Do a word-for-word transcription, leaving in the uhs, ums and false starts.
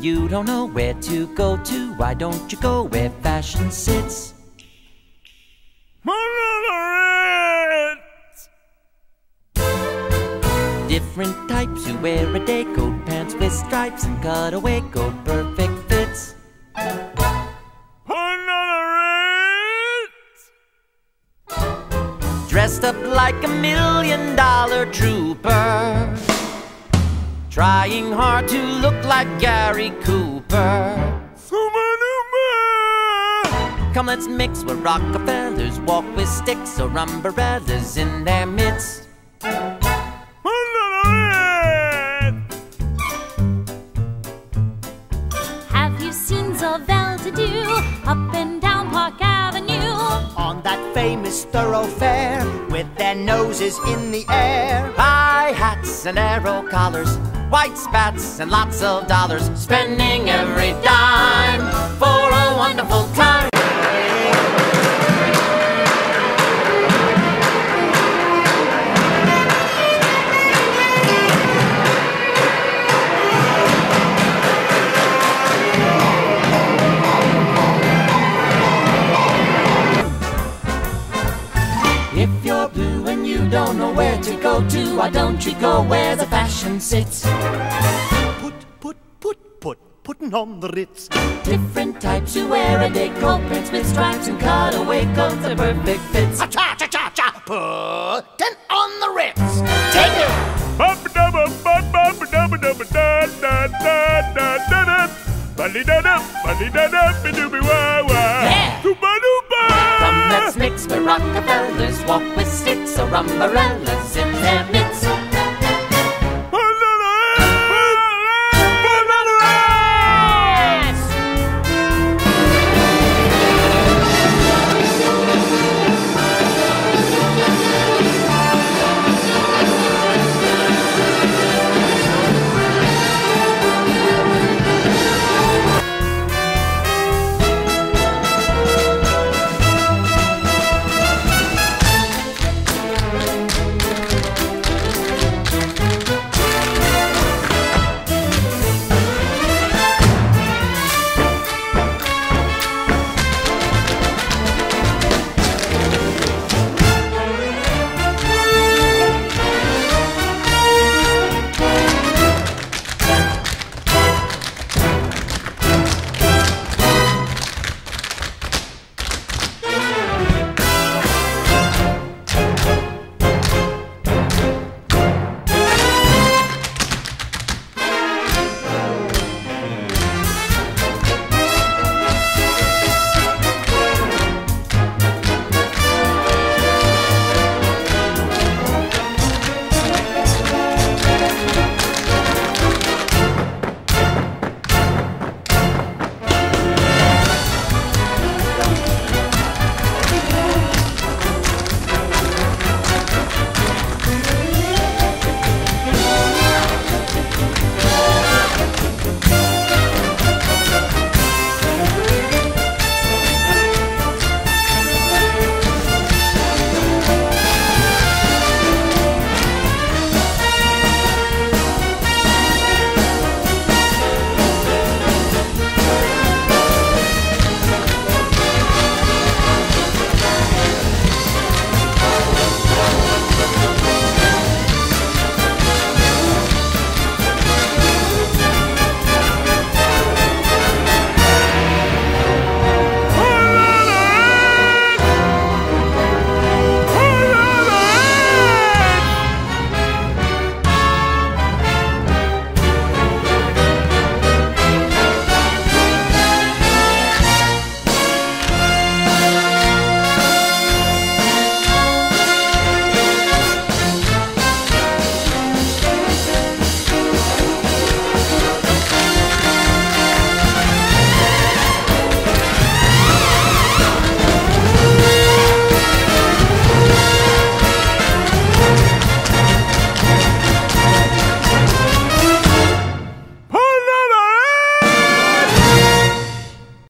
you don't know where to go to, why don't you go where fashion sits? Different types who wear a day coat, pants with stripes and cutaway coat, perfect fits. Dressed up like a million dollar trooper, trying hard to look like Gary Cooper. Come, let's mix where Rockefellers walk with sticks or umbrellas in their midst. Have you seen so well-to-do up and down Park Avenue? On that famous thoroughfare with their noses in the air. High hats and arrow collars, white spats and lots of dollars, spending every dime for a wonderful time. If you're blue and you don't know where to go to, why don't you go where the fashion sits? Put, put, put, put, puttin' on the Ritz. Different types who wear a day coat, pants with stripes and cutaway coats, are perfect fits. Cha-cha-cha-cha, puttin' on the Ritz. Take it! Yeah! Come, let's mix where Rockefellers walk with sticks or umbrellas in their midst.